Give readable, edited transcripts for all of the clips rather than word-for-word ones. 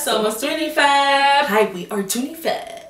somos Tunifab. Hi, we are Tunifab.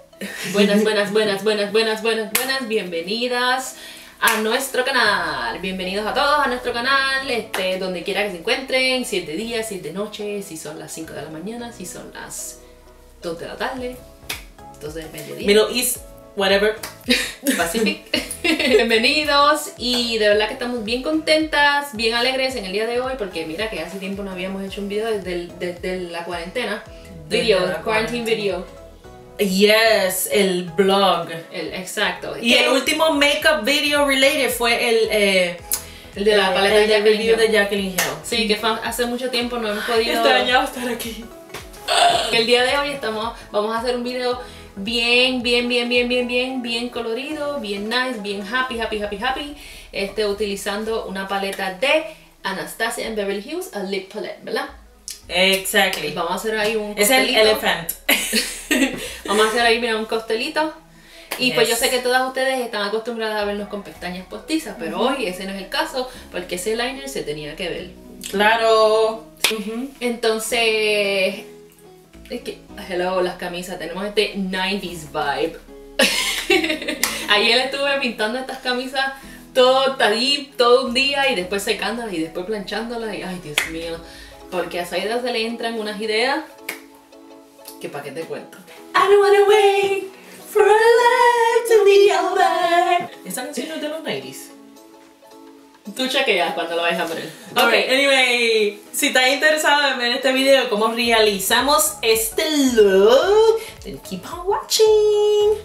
Buenas, bienvenidas a nuestro canal. Bienvenidos a todos a nuestro canal, donde quiera que se encuentren, si es de día, si es de noche, si son las 5 de la mañana, si son las 2 de la tarde, 2 del mediodía. Middle East, whatever. Pacific. Bienvenidos, y de verdad que estamos bien contentas, bien alegres en el día de hoy, porque mira que hace tiempo no habíamos hecho un video desde la cuarentena. Quarantine video. Yes, el blog. Exacto. Y el último makeup video related fue el de la paleta de Jacqueline Hill. De Jacqueline Hill. Sí, que hace mucho tiempo no hemos podido. Extrañaba estar aquí. Que el día de hoy vamos a hacer un video bien colorido, bien nice, bien happy, utilizando una paleta de Anastasia en Beverly Hills, a lip palette, ¿verdad? Exactly. Vamos a hacer ahí un costelito. Es el elephant. Vamos a hacer ahí, mira, un costelito. Y pues yo sé que todas ustedes están acostumbradas a vernos con pestañas postizas, pero hoy ese no es el caso, porque ese liner se tenía que ver. Claro. Entonces, es que, hello, las camisas, tenemos este 90s vibe. Ayer estuve pintando estas camisas todo un día, y después secándolas y después planchándolas, y ay, Dios mío, porque a Saida se le entran unas ideas que para qué te cuento. I don't wanna wait for our life to be over. Esa canción es de los 90s. Tú chequeas cuando lo vayas a poner. Ok, anyway, si estás interesado en ver este video de cómo realizamos este look, then keep on watching.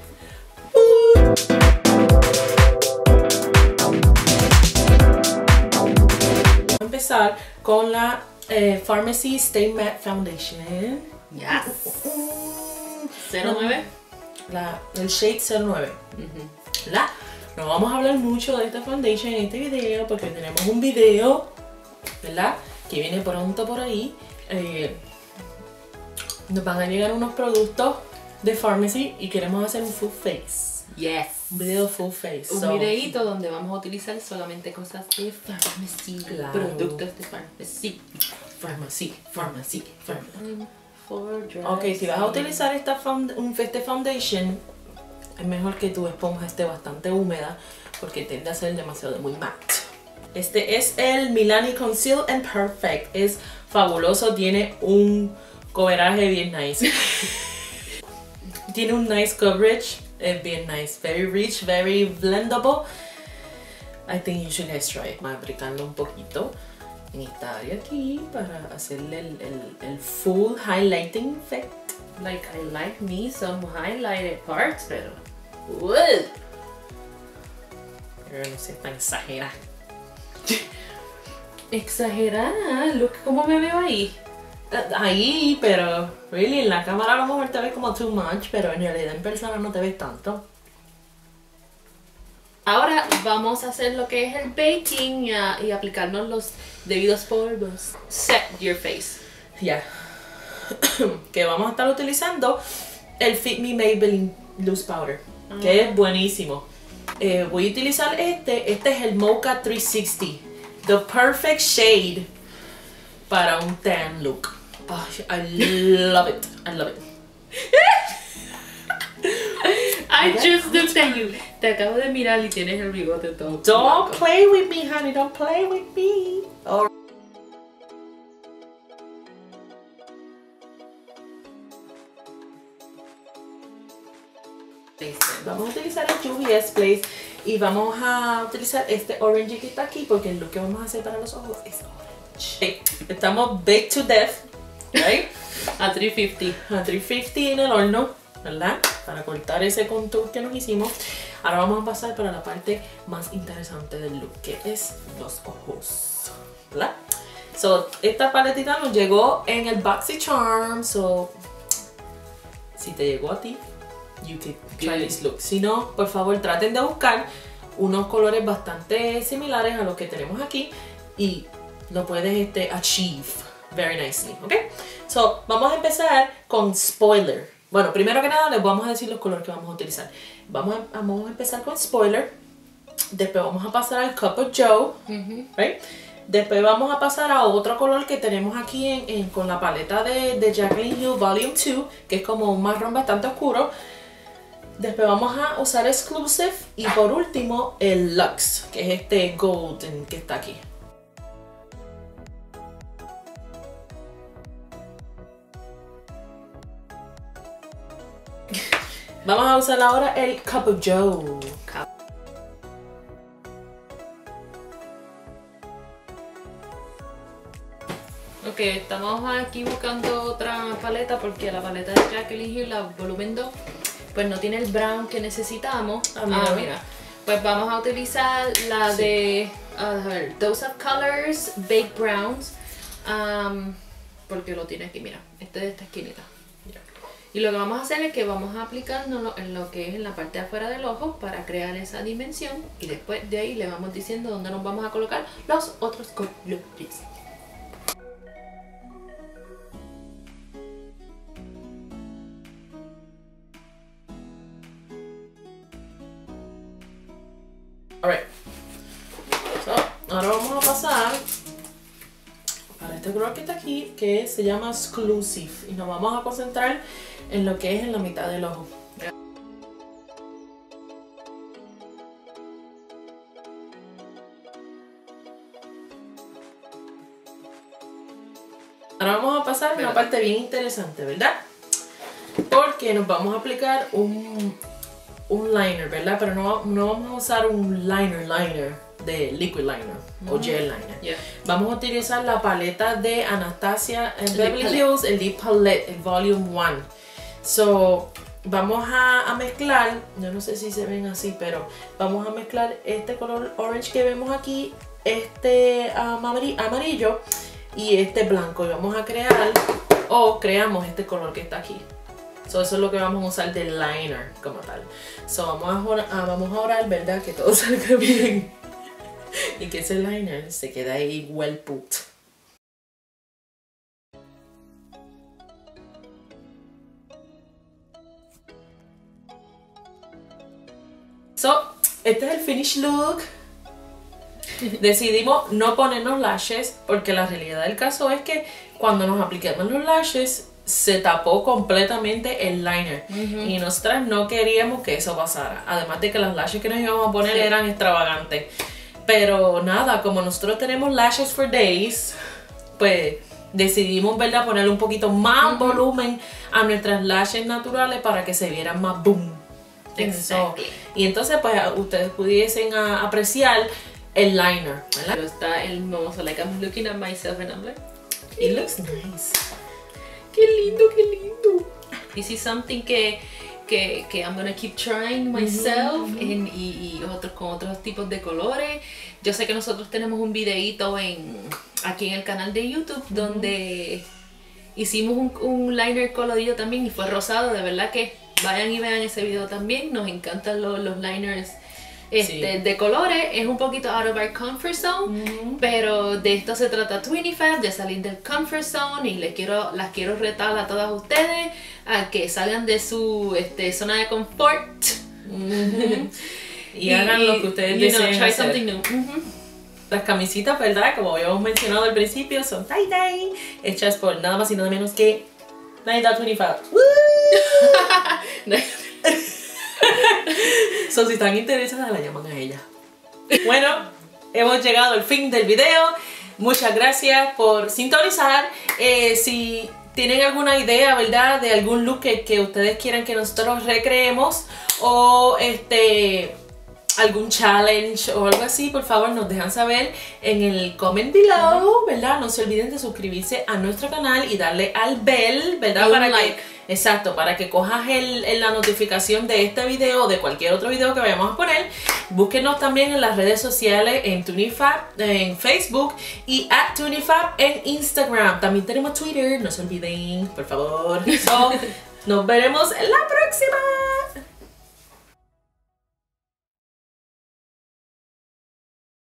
Vamos a empezar con la Pharmacy Stay Matte Foundation. Yes. 09. El shade 09. No vamos a hablar mucho de esta foundation en este video porque tenemos un video, ¿verdad?, que viene pronto por ahí. Nos van a llegar unos productos de Pharmacy y queremos hacer un full face. Yes. Un video full face. Un videito donde vamos a utilizar solamente cosas de Pharmacy. Claro. Productos de Pharmacy. Pharmacy. Ok, si vas a utilizar este foundation, es mejor que tu esponja esté bastante húmeda porque tiende a ser demasiado muy matte. Este es el Milani Conceal and Perfect. Es fabuloso, tiene un cobraje bien nice. Tiene un nice coverage, es bien nice. Very rich, very blendable. I think you should guys try it. Voy a aplicarlo un poquito en esta área aquí para hacerle el full highlighting effect. Like I like me some highlighted parts, pero no sé, tan exagerada. Exagerada, look cómo me veo ahí. Ahí, pero really en la cámara a lo mejor te ves como too much, pero en realidad en persona no te ves tanto. Ahora vamos a hacer lo que es el baking y aplicarnos los debidos polvos. Set your face. Ya. Que vamos a estar utilizando el Fit Me Maybelline Loose Powder, que es buenísimo. Voy a utilizar este es el Mocha 360, the perfect shade para un tan look. Oh, I love it. I just looked at you. Te acabo de mirar y tienes el bigote todo. Don't play with me, honey. Don't play with me. Oh. Vamos a utilizar el UVS Place y vamos a utilizar este orange que está aquí porque lo que vamos a hacer para los ojos es orange. Estamos baked to death, right? A 350. A 350 en el horno, ¿verdad? Para cortar ese contour que nos hicimos. Ahora vamos a pasar para la parte más interesante del look, que es los ojos, ¿verdad? So, esta paletita nos llegó en el BoxyCharm, so si te llegó a ti, you can try this look. Si no, por favor traten de buscar unos colores bastante similares a los que tenemos aquí y lo puedes achieve very nicely, ¿ok? So, vamos a empezar con Spoiler. Bueno, primero que nada les vamos a decir los colores que vamos a utilizar. Vamos a empezar con Spoiler, después vamos a pasar al Cup of Joe, right? Después vamos a pasar a otro color que tenemos aquí con la paleta de Jaclyn Hill Volume 2, que es como un marrón bastante oscuro. Después vamos a usar Exclusive y por último el Luxe, que es este Golden que está aquí. Vamos a usar ahora el Cup of Joe. Ok, estamos aquí buscando otra paleta porque la paleta de Jaclyn Hill, la volumen 2, pues no tiene el brown que necesitamos. Mira. Pues vamos a utilizar la de a ver, Dose of Colors Baked Browns. Porque lo tiene aquí, mira, este de esta esquinita. Y lo que vamos a hacer es que vamos a aplicárnoslo en lo que es en la parte de afuera del ojo para crear esa dimensión. Y después de ahí le vamos diciendo dónde nos vamos a colocar los otros colores. Alright. So, ahora vamos a pasar para este color que está aquí, que se llama Exclusive. Y nos vamos a concentrar en lo que es en la mitad del ojo. Ahora vamos a pasar a una parte bien interesante, ¿verdad? Porque nos vamos a aplicar un liner, ¿verdad? Pero no vamos a usar un liner de liquid liner o gel liner. Yeah. Vamos a utilizar la paleta de Anastasia en Beverly Hills, el Lip Palette, el Volume 1. So, vamos a mezclar, yo no sé si se ven así, pero vamos a mezclar este color orange que vemos aquí, este amarillo y este blanco. Y vamos a crear, creamos este color que está aquí. So, eso es lo que vamos a usar de liner como tal. So, vamos a orar, ¿verdad? Que todo salga bien. Y que ese liner se quede ahí well put. So, este es el finish look. Decidimos no ponernos lashes porque la realidad del caso es que cuando nos aplicamos los lashes se tapó completamente el liner y nosotras no queríamos que eso pasara, además de que las lashes que nos íbamos a poner eran extravagantes, pero nada, como nosotros tenemos lashes for days, pues decidimos, ¿verdad?, ponerle un poquito más volumen a nuestras lashes naturales para que se vieran más boom. Exactly. Y entonces pues ustedes pudiesen apreciar el liner, ¿verdad? Pero está el momo, so like I'm looking at myself and I'm like, it looks nice. ¡Qué lindo, qué lindo! This is something que I'm gonna keep trying myself con otros tipos de colores. Yo sé que nosotros tenemos un videito aquí en el canal de YouTube donde hicimos un liner colorido también y fue rosado. De verdad que vayan y vean ese video también. Nos encantan los liners de colores. Es un poquito out of our comfort zone, pero de esto se trata Twinifab, de salir del comfort zone, y las quiero retar a todas ustedes a que salgan de su zona de confort y hagan lo que ustedes deseen try hacer. something new. Las camisitas, ¿verdad?, como habíamos mencionado al principio, son tie-dye, hechas por nada más y nada menos que Naida Twinifab. So, si están interesadas, la llaman a ella. Bueno, hemos llegado al fin del video. Muchas gracias por sintonizar. Si tienen alguna idea, ¿verdad?, de algún look que ustedes quieran que nosotros recreemos, o algún challenge o algo así, por favor nos dejan saber en el comment below, ¿verdad? No se olviden de suscribirse a nuestro canal y darle al bell, ¿verdad? Para que cojas la notificación de este video o de cualquier otro video que vayamos a poner. Búsquenos también en las redes sociales, en Twinifab en Facebook y @Twinifab en Instagram. También tenemos Twitter, no se olviden, por favor. So, nos veremos en la próxima.